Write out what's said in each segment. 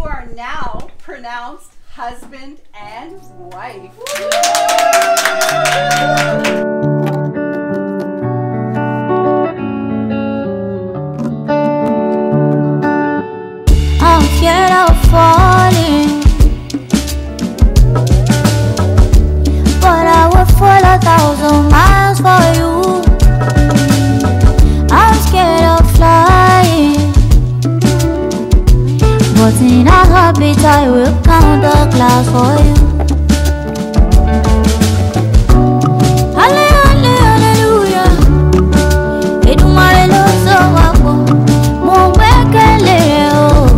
You are now pronounced husband and wife. I'm scared of falling, but I would fall 1,000 miles for you. I'm scared of flying, but in a heartbeat I will count the clouds for you. Hallelujah, Edumare lo so wapo, mo gbẹ́kẹ̀lé o.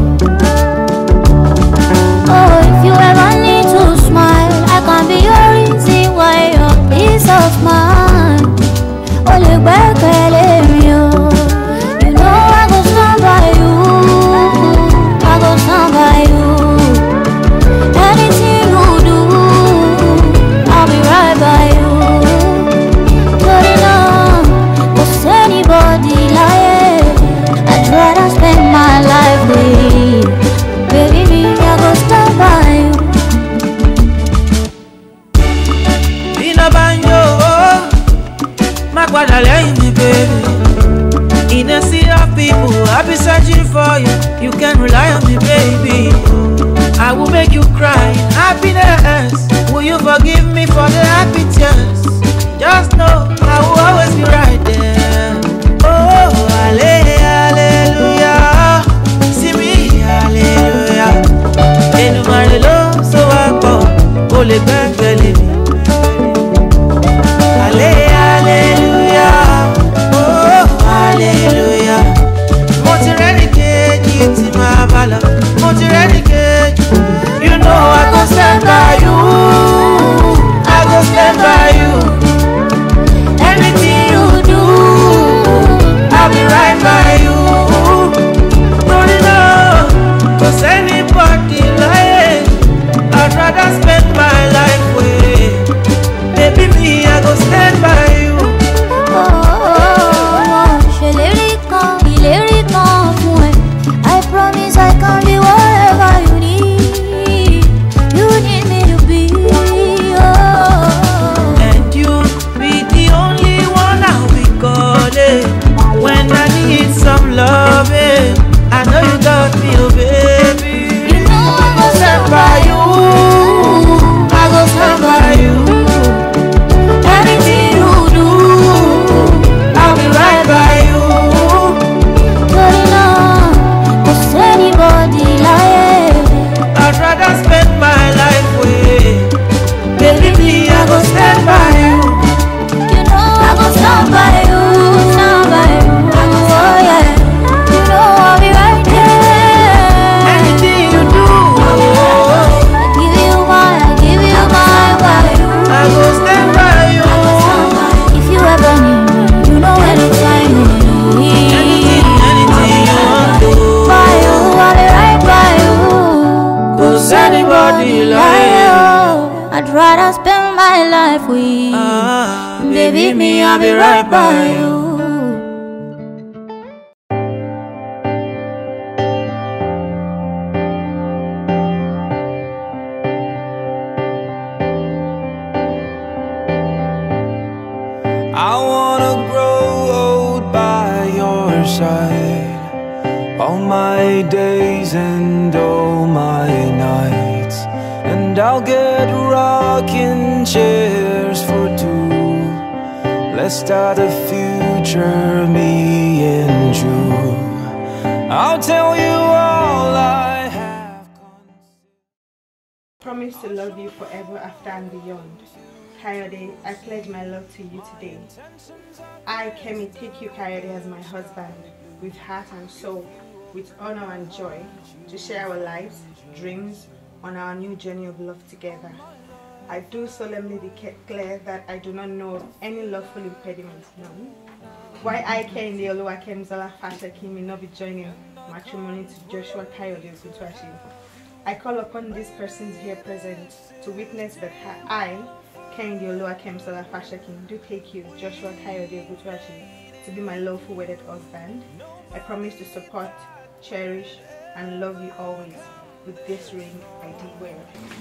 Oh, if you ever need to smile, I can be your reason why your peace of mind. Oh, le gbẹ́kẹ̀lé mi o. You know I go stand by you. I go stand by you. Anything you do, I'll be right by you. Put it on, 'cause anybody lying, I'd rather spend my life with you. Baby, me, I go stand by you. Bina banyo, makwada lẹ́yìn mi, baby. In a sea of people, I'll be searching for you. You can rely on me, baby. I will make you cry in happiness. Will you forgive me for the happy tears? Just know I will always be right there. Oh, hallelujah. See me, hallelujah. Edumare lo so wapo, o le gbẹ́kẹ̀lé mi. Hallelujah. Oh, hallelujah. Mo ti rẹ́ni kejì tí máa bá lọ. Mo ti rẹ́ni kejì. You know I go stand by you. I go stand by you. Anything you do, I'll be right by you. Don't you know? 'Cause anybody lying, I'd rather spend my life with. Baby, me, I go stand by you. Ṣèlérí kan fún ẹ. I promise I can be whatever you need. You need me to be. And you be the only one I'll be calling when I need some loving. I know you got me, oh baby. You know I go stand by you. I go stand by you. Anything you do, I'll be right by you. put it on, 'cause anybody lying, I'd rather spend my life with. Baby, me, I go stand by you. you know I go stand by you, stand by you. Oh yeah, you know I'll be right there. Anything you do, I give you my wife. I go stand by you. If you ever need me, you know anytime you need. Anything you want to. By you, I'll be right by you. 'Cause anybody lying, I'd rather spend my life with. Baby, me, I'll be right by you. I wanna grow old by your side, all my days and all my nights. And I'll get rocking chairs for two. Let's start a future, me and you. I'll tell you all I have. Promise to love you forever after and beyond. Kayode, I pledge my love to you today. I, Kemi, take you, Kayode, as my husband, with heart and soul, with honor and joy, to share our lives, dreams, on our new journey of love together. I do solemnly declare that I do not know of any lawful impediment known. Why I, Kemi and Kayode, may not be joining matrimony to Joshua Kayode Ogutwashi. I call upon these persons here present to witness that I, Kehinde Oluwakemisala Fashakin, do take you, Joshua Kayode Ogutwashi, to be my lawful wedded husband. I promise to support, cherish, and love you always. with this ring I did wear.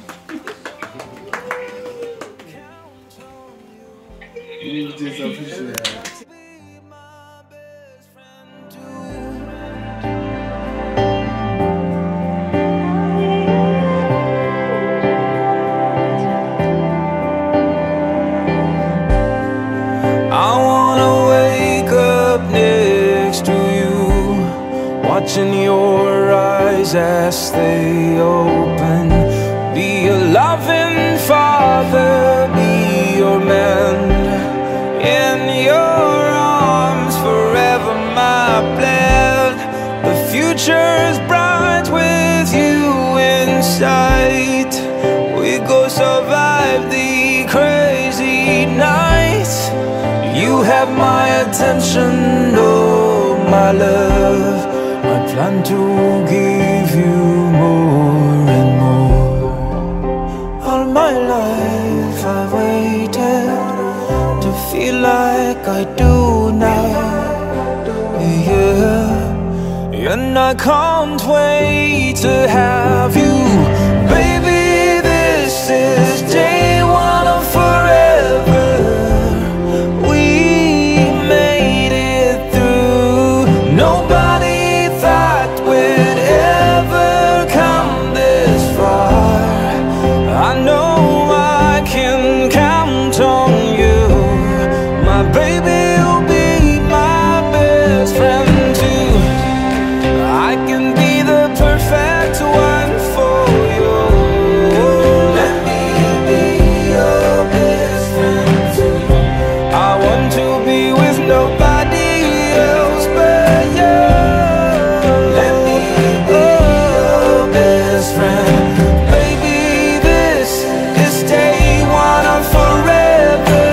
It is official. I wanna wake up next to you, watching your eyes as they open. Be a loving father, be your man. In your arms forever, my plan. The future's bright with you in sight. We go survive the crazy nights. You have my attention, oh my love. I plan to give you more and more. All my life I waited to feel like I do now, yeah. And I can't wait to have you, baby. This is day one of forever. Nobody thought we'd ever come this far. I know I can count on you. My baby will be my best friend too. I can be the perfect one for you. Let me be your best friend too. I want to be with nobody else but you. Let me be your best friend. Baby, this is day one of forever.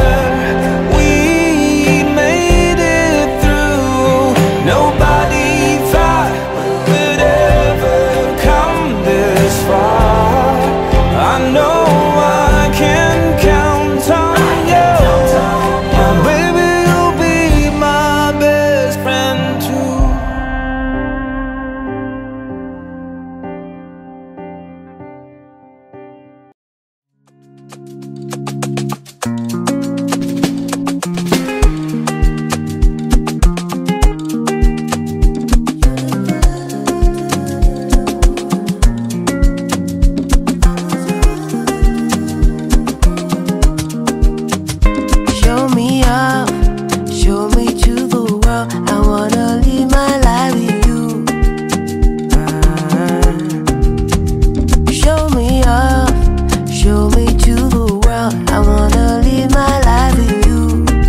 We made it through. Nobody thought we'd ever come this far. I know I can count on you. My baby, you'll be my best friend too. Show me up, show me to the world. I wanna live my life with you. Show me up, show me to the world. I wanna live my life with you.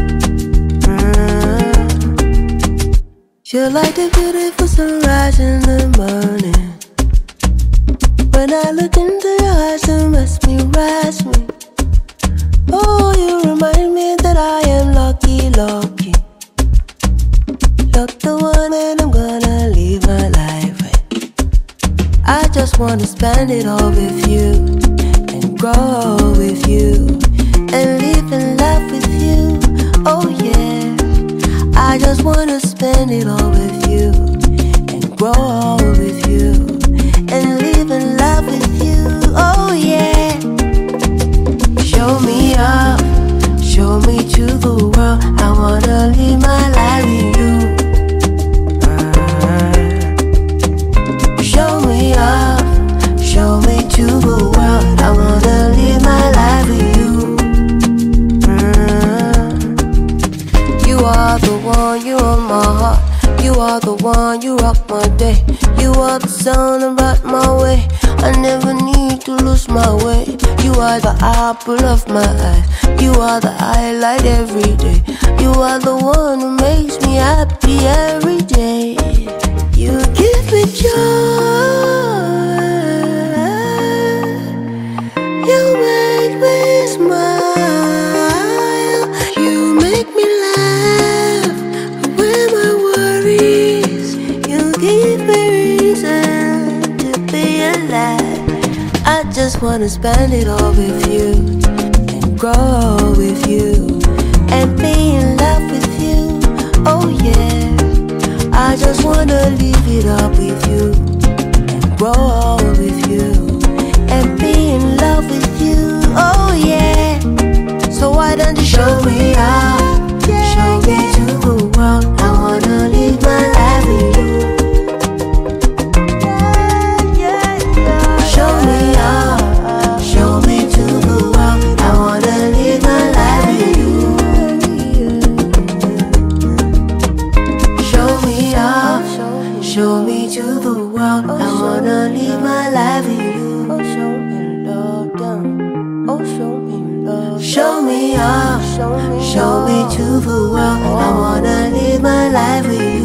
You're like the beautiful sunrise in the morning. When I look into your eyes, you mesmerize me. Oh, you remind me that I am lucky, lucky. You're the one and I'm gonna live my life with. I just wanna spend it all with you, and grow with you, and live and laugh with you. Oh yeah, I just wanna spend it all with you, and grow with you, and live and laugh with you. Oh yeah. Show me up, show me to the world. I wanna live my life with you. Show me up, show me to the world. I wanna live my life with you. You are the one, you are my heart. You are the one, you rock my day. You are the sun about my way. I never need to lose my way. You are the apple of my eye. You are the highlight every day. You are the one who makes me happy every day. You give me joy. You make me smile. You make me laugh away my worries. You give me reason to be alive. I just wanna spend it all with you, and grow with you, and be in love with you. Oh yeah, I just wanna live it up with you, and grow with to the world. I wanna live my life with you. Oh, show me love, damn. Oh, show me love. Show me up, show me to the world. I wanna live my life with you.